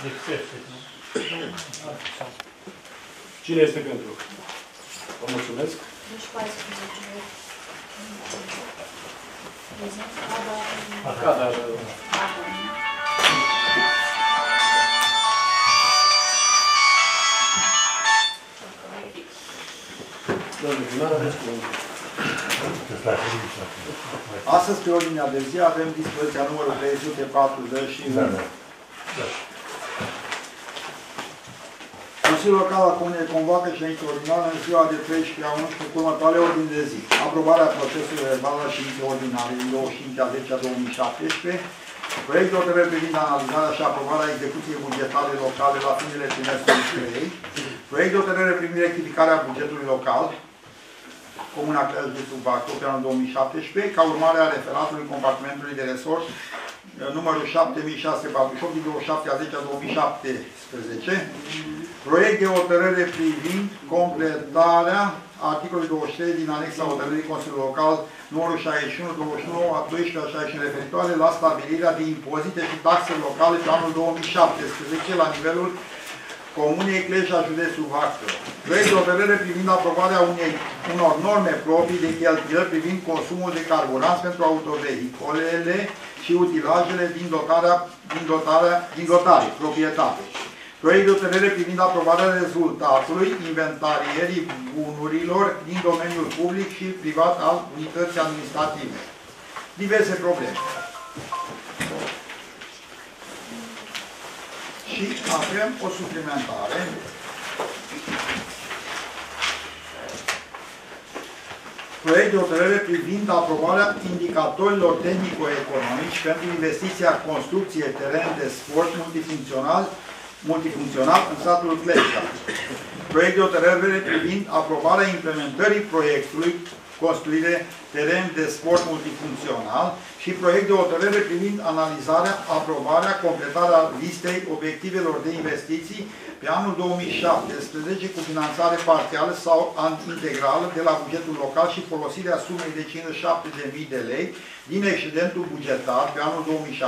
Cine este pentru? Vă mulțumesc. Da. Astăzi, pe ordinea de zi, avem dispoziția numărul 341. Consiliul Local al Comunei convoacă ședință ordinară în ziua de 13/11 cu următoarele ordini de zi. Aprobarea procesului verbal al ședinței ordinare din 25/10/2017. Proiect de hotărâre privind analizarea și aprobarea execuției bugetare locale la finele trimestrului 3. Proiect de hotărâre privind rectificarea bugetului local Comuna Cleaj de Bacău pe anul 2017, ca urmare a referatului compartimentului de resort numărul 7648 din 27/10/2017. Proiect de hotărâre privind completarea articolului 23 din anexa hotărârii Consiliului Local numărul 61/29/12/60 referitoare la stabilirea de impozite și taxe locale pe anul 2017 la nivelul Comunei Cleja, județul Bacău. Proiect de hotărâre privind aprobarea unor norme proprii de cheltuieli privind consumul de carburanți pentru autovehicolele și utilajele din dotare, proprietate. Proiect de hotărâre privind aprobarea rezultatului inventarierii bunurilor din domeniul public și privat al unității administrative. Diverse probleme. Și avem o suplimentare. Proiect de hotărâre privind aprobarea indicatorilor tehnico-economici pentru investiția construcție teren de sport multifuncțional în satul Cleja. Proiect de hotărâre privind aprobarea implementării proiectului construire teren de sport multifuncțional și proiect de hotărâre privind analizarea, aprobarea, completarea listei obiectivelor de investiții pe anul 2017 cu finanțare parțială sau integrală de la bugetul local și folosirea sumei de 57.000 de lei din excedentul bugetar pe anul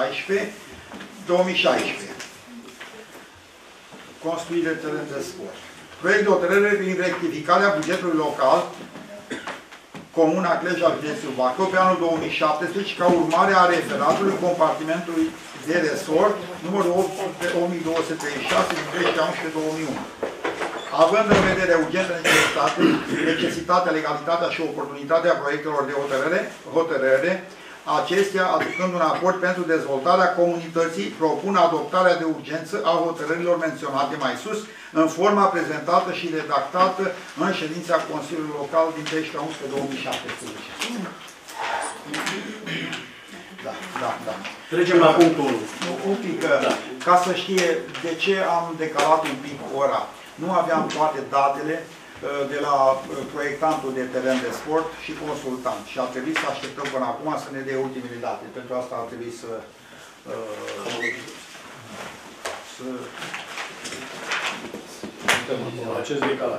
2016. Construire teren de sport. Proiect de hotărâre privind rectificarea bugetului local Comuna Cleja, județul Bacău, pe anul 2017, ca urmare a referatului compartimentului de resort, numărul 8236 din 13/11/2001. Având în vedere urgentă necesitatea, legalitatea și oportunitatea proiectelor de hotărâre, acestea, aducând un aport pentru dezvoltarea comunității, propun adoptarea de urgență a hotărârilor menționate mai sus, în forma prezentată și redactată în ședința Consiliului Local din 13/11/2017. Da. Trecem la punctul 1. Un pic, ca să știe de ce am decalat un pic ora. Nu aveam toate datele de la proiectantul de teren de sport și consultant. Și a trebuit să așteptăm până acum să ne dea ultimele date. Pentru asta a trebuit să acest decalaj.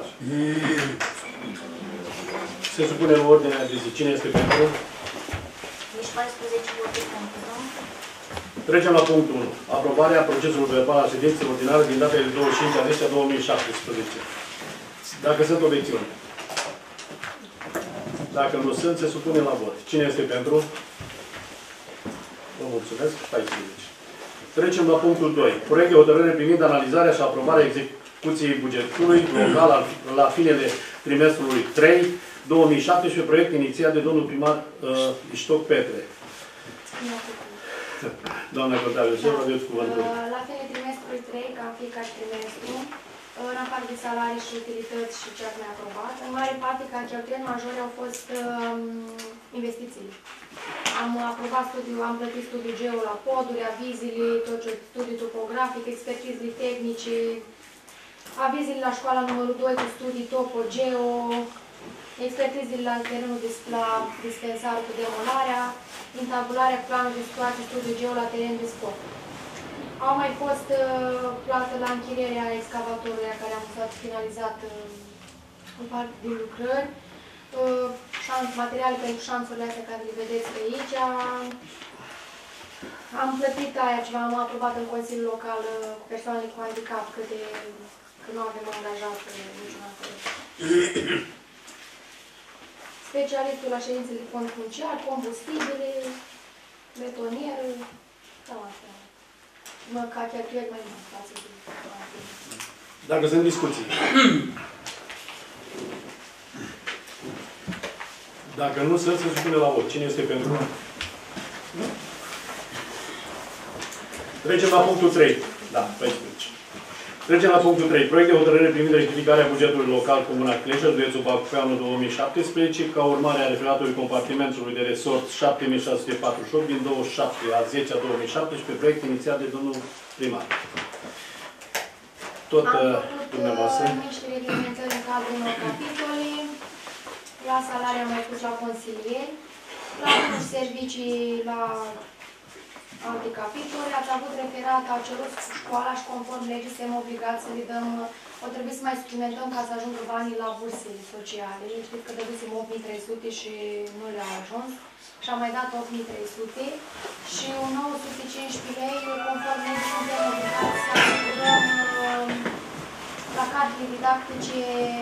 Se supune în ordinea de zi. Cine este pentru? Nici 14 voturi pentru. Trecem la punctul 1. Aprobarea procesului verbal al ședinței ordinare din data de 25/10/2017. Dacă sunt obiecțiuni. Dacă nu sunt, se supune la vot. Cine este pentru? Vă mulțumesc. 14. Trecem la punctul 2. Proiect de hotărâre privind analizarea și aprobarea execuției bugetului local la finele trimestrului 3, 2017, proiect inițiat de domnul primar Iștoc Petre. Doamna Cotariu, ce aveți cuvântul? La finele trimestrului 3, ca fiecare trimestru, în afară de salarii și utilități și ce ați mai aprobat, în mare parte ca cheltuieli majore au fost investiții. Am aprobat studiul, am plătit studiul geo la poduri, avizile, tot ce studiul topografic, expertizele tehnice, avizile la școala numărul 2 cu studii topo, geo, expertizele la terenul la dispensar cu demolarea, intabularea cu planul de situație, studiul geo la teren de sport. Au mai fost plată la închirierea excavatorului care am finalizat în parte din lucrări, materiale pentru șanțurile astea care le vedeți pe aici, Am plătit aia ceva, am aprobat în Consiliul Local cu persoanele cu handicap, că nu avem angajat niciun acolo. Specialistul la ședințele de fond funciar, combustibile, betonier, cam asta. Ca cheltuieli mai mult față de... Dacă sunt discuții. Dacă nu sunt, se supune la vot. Cine este pentru? Trecem la punctul 3. Da, 14. Trecem la punctul 3. Proiect de hotărâre privind rectificarea bugetului local Comuna Cleșă, județul Bacău, pe anul 2017, ca urmare a referatului compartimentului de resort 7648 din 27/10/2017, proiect inițiat de domnul primar. Tot dumneavoastră. Am făcut niște reglementări în cadrul unor capitole. La salarii am mai pus la consilieri. La servicii la alte capitole. Ați avut referat, a cerut școala și conform legii suntem obligați să le dăm, o trebuie să mai suplimentăm ca să ajungă banii la bursele sociale. Știți că dădusem 8300 și nu le-au ajuns. Și am mai dat 8300 și un 915 lei, conform legii suntem obligați să asigurăm la cadrele didactice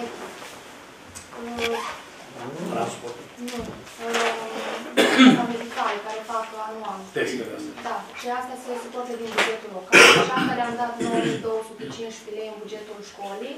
Transport. Nu. Medicale care fac anual. Testele astea. Da. Și astea se suportă din bugetul local. Și asta le-am dat 9215 lei în bugetul școlii.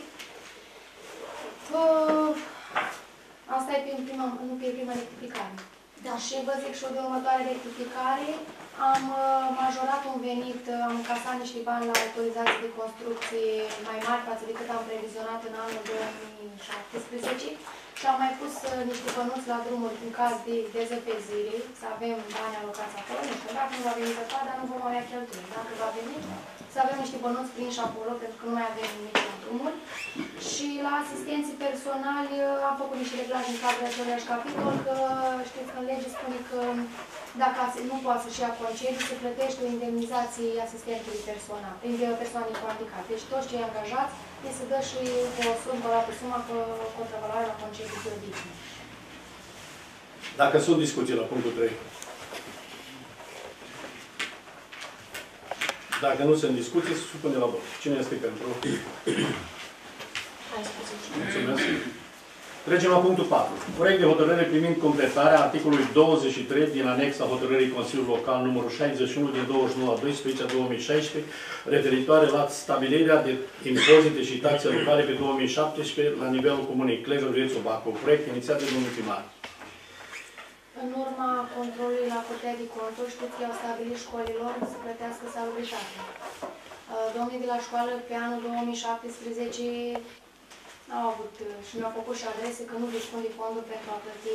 Asta e pe prima rectificare. Da. Și vă zic și o de următoare rectificare. Am majorat un venit, am încasat niște bani la autorizații de construcție mai mari față de cât am previzionat în anul 2017. Și am mai pus niște bănuți la drumuri în caz de dezăpezire, să avem bani alocați acolo, nu știu, dacă nu va veni zăpadă, dar nu vom avea cheltuieli. Dacă va veni, să avem niște bănuți prinși acolo, pentru că nu mai avem nici la drumuri. Și la asistenții personali am făcut niște reglaje în cadrul aceluiași capitol, că știți că în lege spune că dacă nu poate să-și ia concediu, se plătește o indemnizație asistentului personal, persoanei cu handicap. Deci toți cei angajați, se dă și o sumă la suma contravaloare la concediu de odihnă. Dacă sunt discuții la punctul 3. Dacă nu sunt discuții, se supune la vot. Cine este pentru? Mulțumesc. Trecem la punctul 4. Proiect de hotărâre privind completarea articolului 23 din anexa hotărârii Consiliului Local numărul 61 din 29/12/2016 referitoare la stabilirea de impozite și taxe locale pe 2017 la nivelul Comunei Cleșă, județul Bacău. Proiect inițiat de domnul primar. În urma controlului la Curtea de Conturi, știți că au stabilit școlilor să plătească salubritate. Domnii de la școală pe anul 2017 au avut și mi-au făcut și adrese că nu dispun de fonduri pentru a plăti.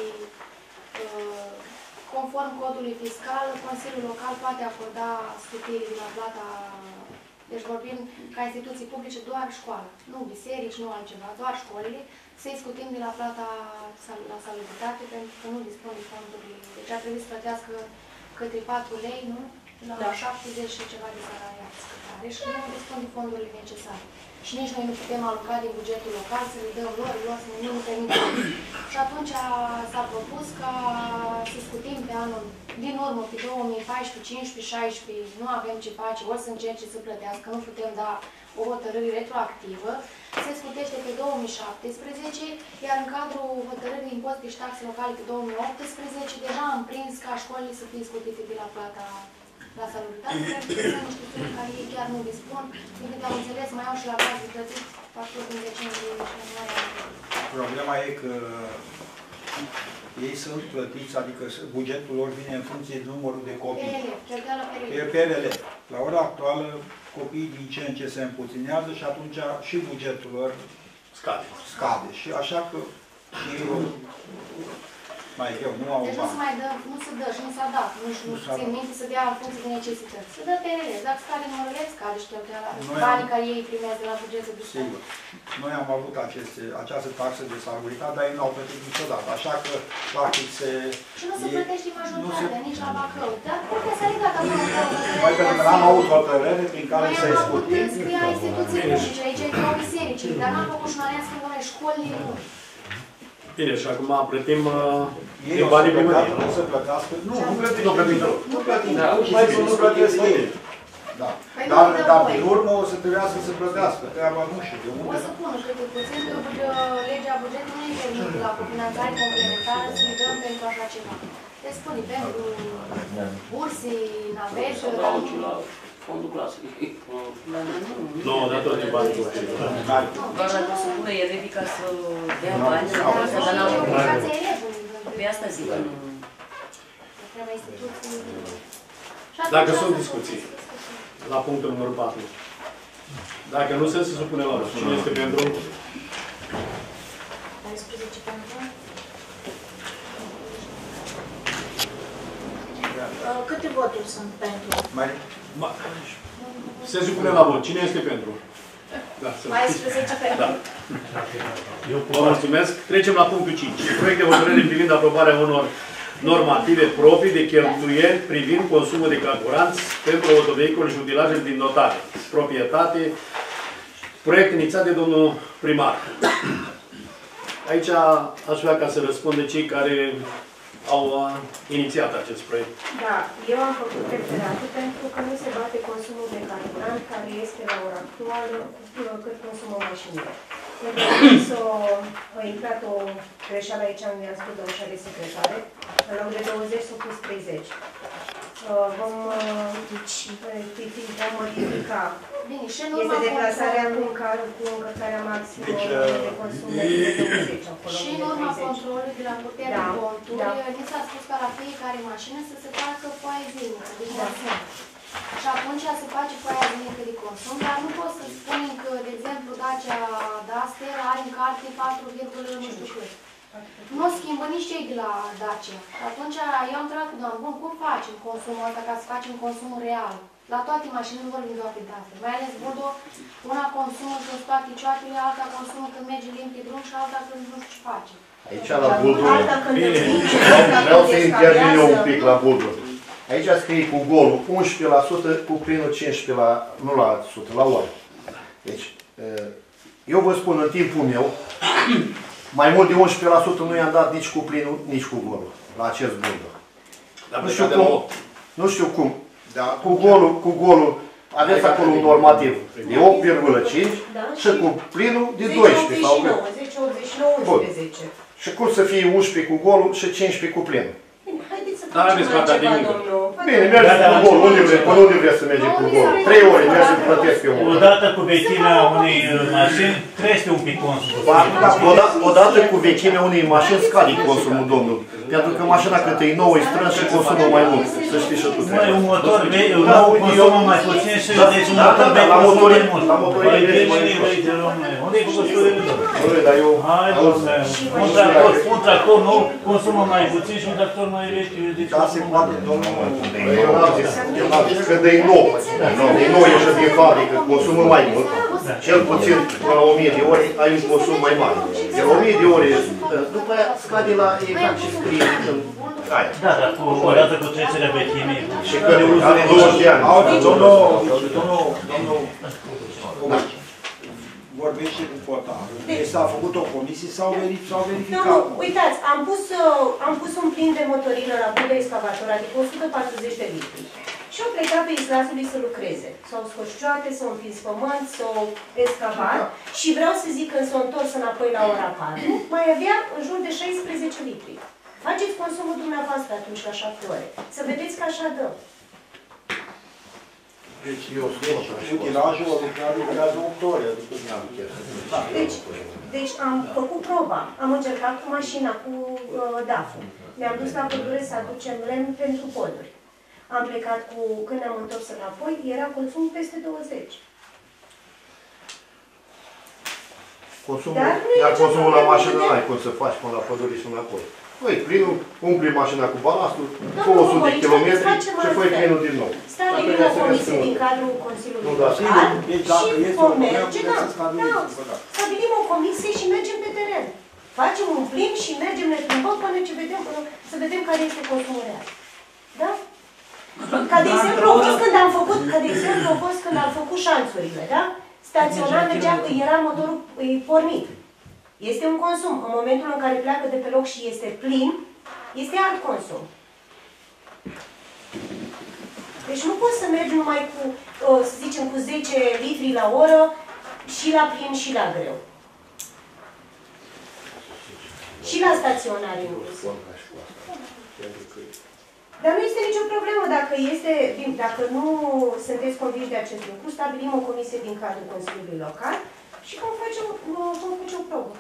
Conform codului fiscal, Consiliul Local poate acorda scutiri la plata, deci vorbim ca instituții publice doar școală, nu biserici, nu altceva, doar școlile, să-i scutim de la plata la salubritate pentru că nu dispun de fonduri. Deci ar trebui să plătească către 4 lei, nu? La 70 și ceva de salariați. Deci nu dispun de fondurile necesare. Și nici noi nu putem aloca din bugetul local să le dăm lor să nu permită. Și atunci s-a propus ca să scutim pe anul din urmă, pe 2014, 15, 16, nu avem ce face, ori să încerce să plătească, nu putem da o hotărâre retroactivă, se scutește pe 2017, iar în cadrul hotărârii impozite și taxe locale pe 2018, deja am prins ca școlile să fie scutite de la plata la salubritate, pentru că sunt niște sume care ei chiar nu dispun. Din câte am înțeles, mai au și la caz de plătit facturi din decembrie și ianuarie. Problema e că ei sunt plătiți, adică bugetul lor vine în funcție de numărul de copii. PRL. La ora actuală, copiii din ce în ce se împuținează și atunci și bugetul lor scade. Și așa că și mai greu, nu au deci nu se mai dă, nu se dă și nu s-a dat. Nu țin minte să dea în funcție de necesități. Se dă PRL. Dacă scade numărul el, scade și cheltuiala. Banii care ei primează de la bugetul de stat. Sigur. Noi am avut această taxă de salubritate, dar ei nu au plătit niciodată. Așa că, practic, și nu se plătește majoritatea, nici la Bacău. Dar Curtea s-a ridicat acolo. Mai pentru că n-am avut hotărâre prin care să-i scutim. Noi am avut scria instituții publice, aici erau bisericii, dar n-am făcut și noi ascult noi școlile nu. Bine, și acum plătim Ei din o să banii plătească, primării. o să plătească. Nu plătim. Nu plătim deloc. Nu plătim. Da. Pur și simplu nu plătesc ei. Da. Păi Dar, nu, dar voi. din urmă o să trebuiască să plătească. Treaba nu știu de O unde. să pun, știu că puțin, că legea bugetului nu îi permite la cofinanțare complementară să îi dăm pentru așa ceva. Deci spune, pentru burse, navete, Să dau și la fondul clasei. Nu, dar tot din banii primării. Doar dacă se pune elevi ca să dea bani, dar să dă la și obligația elevului. Pe asta zic. Treaba instituției. Dacă sunt discuții, la punctul numărul 4. Dacă nu se supune la vot. Cine este pentru? 14 pentru. Câte voturi sunt pentru? Se supune la vot. Cine este pentru? Da, să 14 pentru. Da. Vă mulțumesc. Trecem la punctul 5. Proiect de hotărâre privind aprobarea unor normative proprii de cheltuieli privind consumul de carburanți pentru autovehicule și utilajele din dotare. Proprietate. Proiect inițiat de domnul primar. Aici aș vrea ca să răspundă cei care au inițiat acest proiect. Da, eu am făcut referatul pentru că nu se bate consumul de carburant care este la ora actuală cât consumul mașinilor. Pentru că a intrat o greșeală aici, mi-a spus domnul de secretare, în loc de 20 s-a pus 30. Vom modifica. Bine, și în Este urma deplasarea controlului- cu încărcarea maximă Deci, de consum de 20 acolo. Și în urma controlului de la Curtea de Da, Conturi, da. ni s-a spus ca la fiecare mașină să se facă foaie zilnică de Da. consum. Și atunci se face foaia zilnică de consum, dar nu pot să spun că, de exemplu, Dacia Duster are în carte 4, nu știu cât. Nu schimbă nici cei de la Dacia. Și atunci eu am întrebat cu doamnă, bun, cum facem consumul ăsta ca să facem consumul real? La toate mașinile nu vorbim doar de Duster. Mai ales Budo, una consumă când toate cioatele, alta consumă când merge limp pe drum și alta când nu știu ce face. Aici la Budu, Alta când Bine. îți vinge, vreau să intervin eu un descariază. pic la Budu. Aici scrie cu golul 11%, cu plinul 15%, nu la 100, la oră. Deci, eu vă spun, în timpul meu, mai mult de 11% nu i-am dat nici cu plinul, nici cu golul, la acest Budu. Nu știu cum, nu știu cum. Da, Cu golul, aveți acolo un normativ de 8,5 Da, și cu plinul de 12 sau cât. 10,89, 11. Și cum să fie 11 cu golul și 15 cu plinul? Bine, haideți să Dar facem aveți partea de altceva, mică. domnul. Bine, mergeți cu golul, unde vreți să mergeți cu golul? 3 ore, mergeți să plătesc eu. Odată cu vechimea unei mașini crește un pic consumul. Odată cu vechimea unei mașini scade consumul, domnul. Pentru că mașina cât e nouă, e strâns și consumă mai mult. Să știi și tu Mai treaba. un motor vechi, nou consumă mai puțin și deci un motor vechi la consumă motorii- mai mult. la motorii Mai vechi mai bine, mult. vechi, domnule. Unde-i făcut studiul de tot? Băi, dar eu... Hai, domnule, un tractor nou consumă mai puțin și un tractor mai vechi. Deci da, se poate, domnul. Eu n-am zis că de nou. De nou ieșit din fabrică, consumă mai mult. Cel puțin până la 1000 de ore ai un consum mai mare. De la 1000 de ore, după aia scade la exact ce scrie în aia. Da, dar odată cu trecerea vechimii. Și că de are 20 de ani. Domnul vorbește cu fotarul. Deci s-a făcut o comisie, s-au verificat. Nu, uitați, am pus un plin de motorină la budă excavator, adică 140 de litri. Și au plecat pe islasului să lucreze. S-au scos cioate, s-au împins pământ, s-au excavat și vreau să zic că s-au întors înapoi la ora 4, mai avea în jur de 16 litri. Faceți consumul dumneavoastră atunci la 7 ore. Să vedeți că așa dă. Deci, utilajul lucrează 8 ore. Deci am făcut proba. Am încercat cu mașina, cu DAF-ul. Ne-am dus la pădure să aducem lemn pentru poduri. Am plecat cu, când am întors înapoi, era consum peste 20. Iar consumul la mașină n-ai cum să faci până la pădure și înapoi. Păi, plinul, umpli mașina cu balastul, 200 de km și făi plinul din nou. Stabilim o comisie din cadrul Consiliului Nu, da, Local Deci dacă și este vom o problemă, merge, puteți da, să stabiliți. da, stabilim o comisie și mergem pe teren. Facem un plin și mergem, ne plimbăm până ce vedem, să vedem care este consumul real. Da? Ca de exemplu a fost când am făcut șanțurile, da? Staționat mergea, era motorul pornit. Este un consum. În momentul în care pleacă de pe loc și este plin, este alt consum. Deci nu poți să mergi numai cu, să zicem, cu 10 litri la oră și la plin și la greu. Și la staționare inclusiv. Dar nu este nicio problemă dacă nu sunteți convinși de acest lucru, stabilim o comisie din cadrul Consiliului Local și vom face o probă.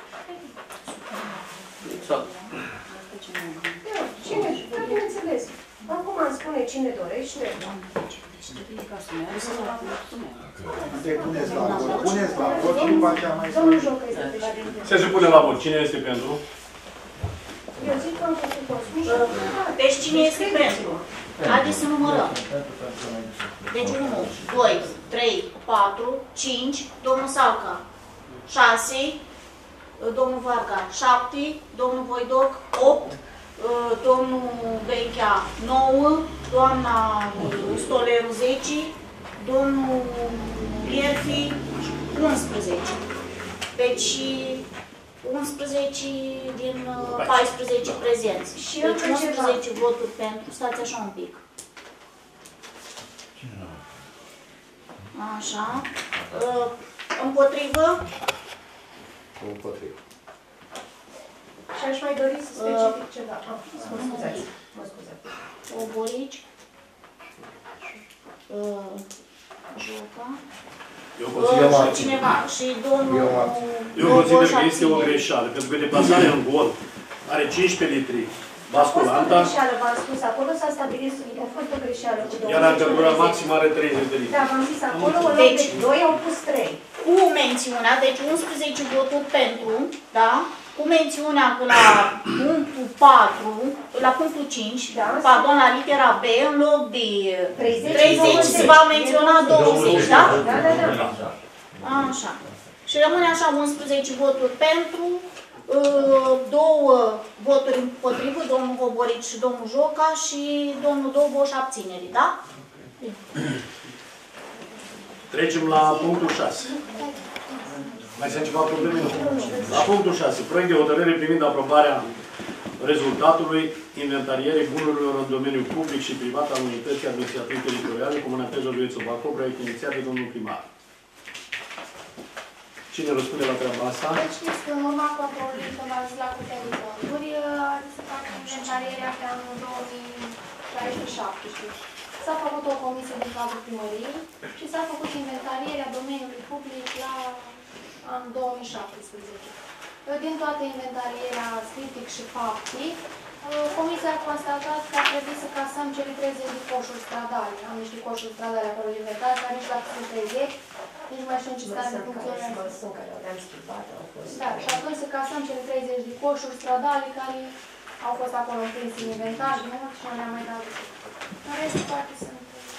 Exact. Da, cine? Da, bineînțeles. Acum îmi spune cine dorește. Puneți la vot. Puneți la vot și după aceea mai Domnul Jocă este președinte. Se supune la vot. Cine este pentru? Eu zic că am făcut consum și Deci cine este pentru? Haideți să numărăm. Deci 1, 2, 3, 4, 5, domnul Salca, 6, domnul Varga, 7, domnul Voidoc, 8, domnul Benchea, 9, doamna Stoleru, 10, domnul Ierfi, 11. Deci 11 din 14 prezenți. Și Deci încă ceva. 11 voturi pentru. Stați așa un pic. Așa. Împotrivă? Împotrivă. Și aș mai dori să specific ceva. Mă scuzați. Oborici. Joca. Eu consider, Cineva. Și domnul... eu consider că este o greșeală, pentru că deplasarea în gol are 15 litri. A fost o Basculanta, greșeală, v-am spus. Acolo s-a stabilit, a fost o greșeală cu 20. iar încărcătura maximă are 30 de litri. Da, v-am zis, acolo în loc de 2 au pus 3. Cu mențiunea, deci 11 voturi pentru, da? Cu mențiunea că la punctul 4, la punctul 5, Da, pardon, la litera B, în loc de 30 se va menționa 20, da? Da. Așa. Și rămâne așa 11 voturi pentru, 2 voturi împotrivă, domnul Hoborici și domnul Joca și domnul Doboș abțineri, da? Trecem la punctul 6. Mai sunt ceva probleme? La punctul 6. Proiect de hotărâre privind aprobarea rezultatului inventarierii bunurilor în domeniul public și privat al unității administrative teritoriale, Comuna Tejă, județul Bacău, proiect inițiat de domnul primar. Cine răspunde la treaba asta? Deci știți că în urma controlului când a zis la Curtea de Conturi, a zis să facă inventarierea pe anul 2016. S-a făcut o comisie din cadrul primăriei și s-a făcut inventarierea domeniului public la anul 2017. Din toată inventarierea scriptic și faptic, comisia a constatat că ar trebui să casăm cele 30 de coșuri stradale. Am niște coșuri stradale acolo inventați, dar nici la 30, nici mai știu ce stare funcționează. Da, și atunci să casăm cele 30 de coșuri stradale care au fost acolo împrinse în inventar, și nu le-am mai dat. În rest, toate sunt...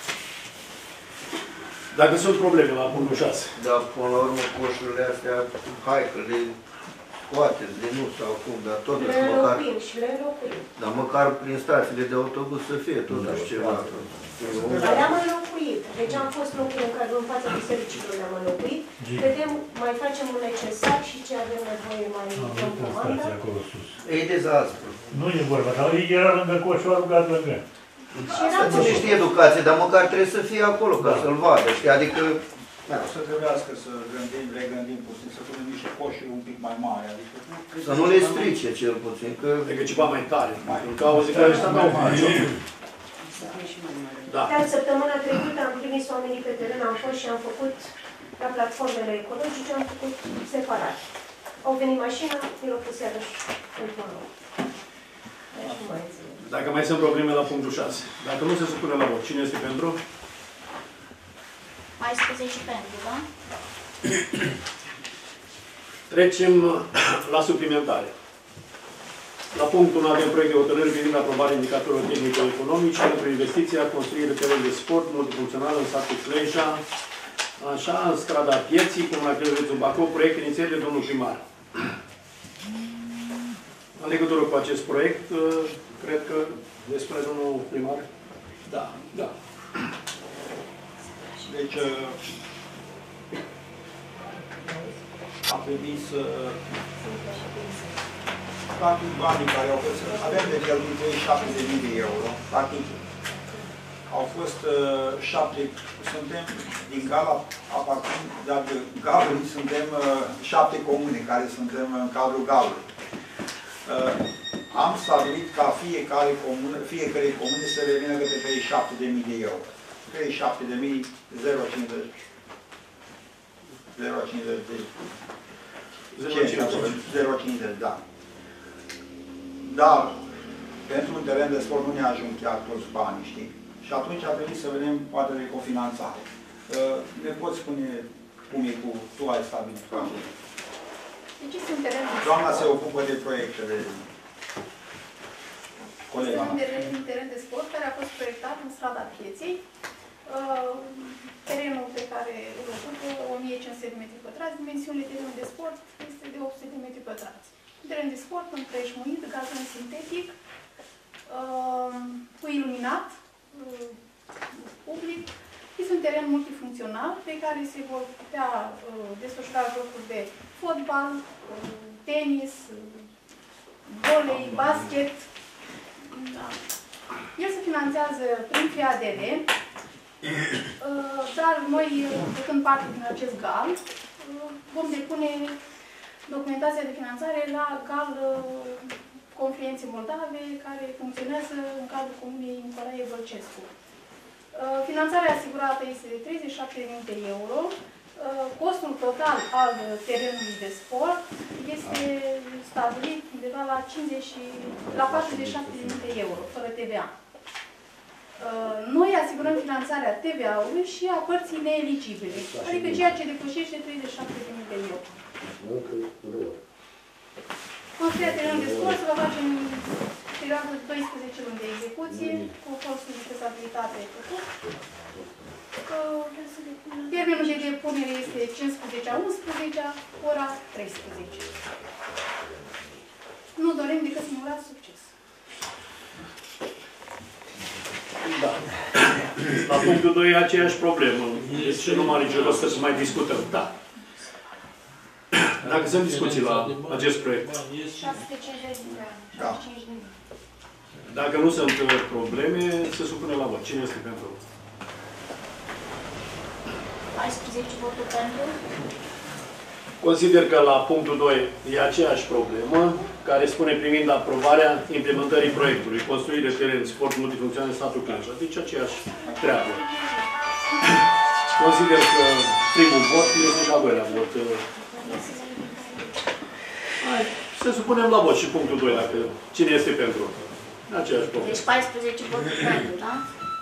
Dacă sunt probleme la punctul 6. Dar până la urmă coșurile astea, hai că le scoateți de nu sau cum, dar totuși Le măcar... înlocuim și le înlocuim. Dar măcar prin stațiile de autobuz să fie totuși ceva. Dar le-am înlocuit. Deci am fost locuit în cadrul în fața bisericilor, le-am înlocuit. Vedem, mai facem un necesar și ce avem nevoie mai în comandă. E dezastru. Nu e vorba, dar era lângă coșul aruncat lângă. Asta ține și educație, dar măcar trebuie să fie acolo ca să-l vadă, știi? Adică... Da, să trebuiască să regândim puțin, să punem niște coșuri un pic mai mari, adică... Să nu le strice cel puțin, că... Adică ceva mai tare. În cauze care ăștia n-au face. Da. Dar săptămâna trecută am trimis oamenii pe teren, am fost și am făcut la platformele ecologice, am făcut separat. Au venit mașina, mi-l-au pus iarăși într-un loc. Deci nu mai înțeleg. Dacă mai sunt probleme la punctul 6. Dacă nu se supune la vot, cine este pentru? Mai scuze și pentru, da? Trecem la suplimentare. La punctul 1 avem proiect de hotărâre privind aprobarea indicatorilor tehnico-economici pentru investiția, construire terenuri de sport multifuncțional în satul Cleja, așa, în strada Pieții, Comuna Cleja, județul Bacău, proiect inițiat de domnul primar. În legătură cu acest proiect, cred că despre domnul primar. Da, da. Deci, trebui să... Practic, banii care au fost... Avem de cheltuit 37.000 de euro. Practic, au fost 7... Suntem din Gala, dar de Galului suntem 7 comune care suntem în cadrul Galului. Am stabilit ca fiecare comune să revină câte 37.000 de euro. 37.000, 0,50. 0,50, da. Dar, pentru un teren de sport nu ne ajung chiar toți banii, știi? Și atunci a trebuit să vedem poate de cofinanțare. Ne poți spune cum e cu... Tu ai stabilit. Deci este un teren de sport. Doamna se ocupă de proiectele. Este un teren de sport care a fost proiectat în strada Pieței. Terenul pe care îl ocupă 1500 de metri pătrați, dimensiunile terenului de sport este de 800 de metri pătrați. Un teren de sport, un preșmuit, gazon sintetic, cu iluminat, public. Este un teren multifuncțional pe care se vor putea desfășura jocuri de fotbal, tenis, volei, basket. Da. El se finanțează prin FIADR, dar noi, făcând parte din acest GAL, vom depune documentația de finanțare la GAL Confluențe Moldave, care funcționează în cadrul Comunei Nicolae Bălcescu. Finanțarea asigurată este de 37.000 de euro. Costul total al terenului de sport este stabilit undeva la 47.000 de euro, fără TVA. Noi asigurăm finanțarea TVA-ului și a părții neeligibile, adică ceea ce depășește 37.000 de euro. Construirea terenului de sport se va face în perioada de 12 luni de execuție, cu costul de fezabilitate făcut. Termenul de depunere este 15-11, ora 13. Nu dorim decât să ne urați succes. Da. La punctul 2 e aceeași problemă. Deci nu mai are nicio rost să mai discutăm. Da. Dacă sunt discuții la acest proiect. 650 de ani. Dacă nu sunt probleme, se supune la vot. Cine este pentru? 14 voturi pentru. Consider că la punctul 2 e aceeași problemă, care spune privind aprobarea implementării proiectului, construire teren sport multifuncțional în statul Claj. Deci aceeași treabă. Consider că primul vot este și al doilea vot. Să supunem la vot și punctul 2, dacă cine este pentru. Aceeași problemă. Deci 14 voturi pentru, da?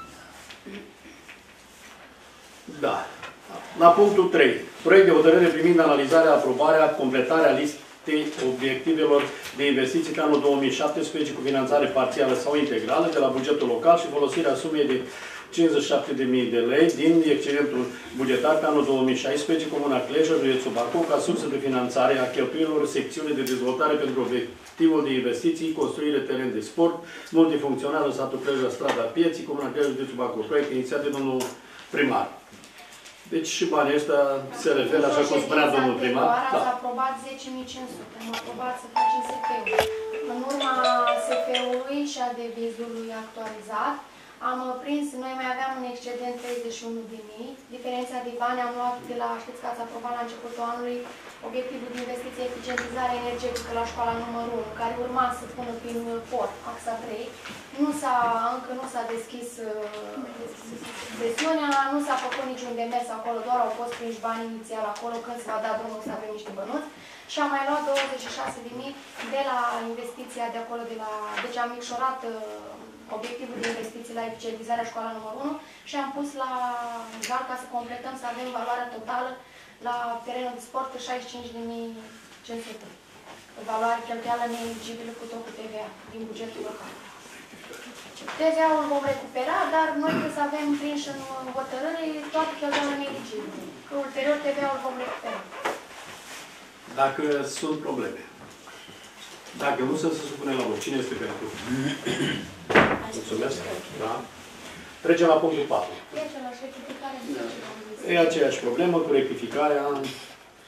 Da. La punctul 3. Proiect de hotărâre privind analizarea, aprobarea, completarea listei obiectivelor de investiții pe anul 2017 cu finanțare parțială sau integrală de la bugetul local și folosirea sumei de 57.000 de lei din excedentul bugetar pe anul 2016, Comuna Clejă, județul Bacău, ca sursă de finanțare a cheltuielor secțiune de dezvoltare pentru obiectivul de investiții, construire teren de sport, multifuncțional în satul Clejă, strada Pieții, Comuna Clejă, județul Bacău. Proiect inițiat de domnul primar. Deci și banii ăștia se referă, așa cum spunea domnul primar. Ați aprobat 10.500, am aprobat să facem SF-ul. În urma SF-ului și a devizului actualizat, am prins, noi mai aveam un excedent 31.000. Diferența de bani am luat de la, știți că ați aprobat la începutul anului, obiectivul de investiție, eficientizare energetică la școala numărul 1, care urma să pună prin port, axa 3. Încă nu s-a deschis sesiunea, nu s-a făcut niciun demers acolo, doar au fost prinși bani inițial acolo, când se va da drumul să avem niște bănuți. Și am mai luat 26.000 de la investiția de acolo, deci am micșorat obiectivul de investiții la eficientizarea școala numărul 1 și am pus la GAL ca să completăm, să avem valoarea totală la terenul de sport 65.500. Valoare cheltuială neeligibilă cu tot cu TVA din bugetul local. TVA-ul vom recupera, dar noi trebuie să avem prinși în hotărâre toată cheltuiala neeligibilă. Că ulterior TVA-ul vom recupera. Dacă sunt probleme. Dacă nu, să se supune la vot. Cine este pentru? Mulțumesc. Da. Trecem la punctul 4. E aceeași problemă cu rectificarea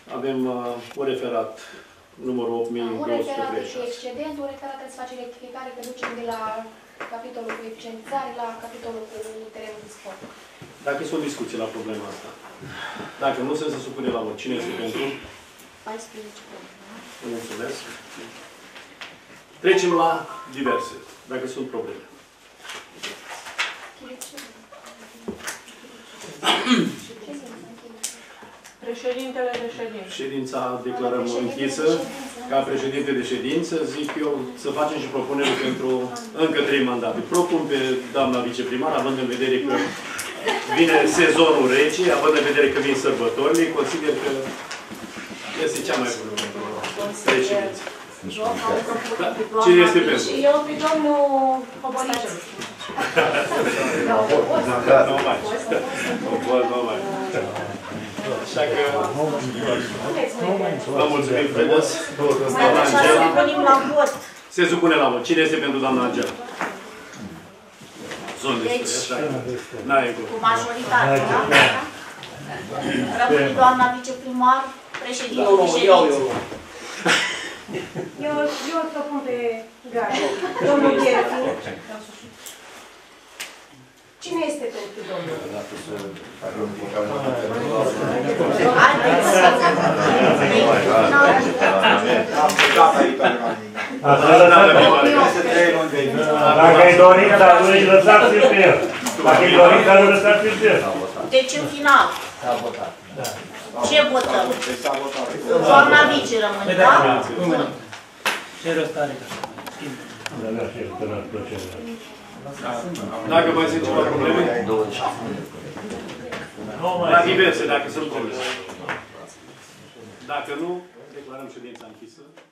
Avem un referat numărul Un referat de 8236. excedent, un referat trebuie să face rectificare, că ducem de la capitolul cu eficientizare la capitolul cu terenul de sport. Dacă sunt discuții la problema asta. Dacă nu, se supune la vot. Cine este pentru? 14. Mulțumesc. Trecem la diverse, dacă sunt probleme. Președintele de ședință. Ședința declarăm închisă. Ca președinte de ședință, zic eu, să facem și propunere pentru încă 3 mandate. Propun pe doamna viceprimar, având în vedere că vine sezonul rece, având în vedere că vin sărbătorile, consider că este cea mai bună pentru președință. Cine este pentru? Eu pe domnul Hobolice. Nu mai. Așa că vă mulțumim frumos. Doamna Angela. Se supune la vot. Cine este pentru doamna Angela? Sunt destui, așa e. N-ai Cu majoritate, da? Rămâne doamna viceprimar, președinte de ședință. Eu îl propun pe Gare. Domnul Gherfi. Cine este pentru domnul? Haideți să... Dacă e dorința lui, lăsați-l pe el. Dacă e dorința lui, lăsați-l pe el. Deci în final. Ce votăm? Doamna vice rămâne, da? Ce rost are? Dacă mai sunt ceva probleme? La diverse, dacă sunt probleme. Dacă nu, declarăm ședința închisă.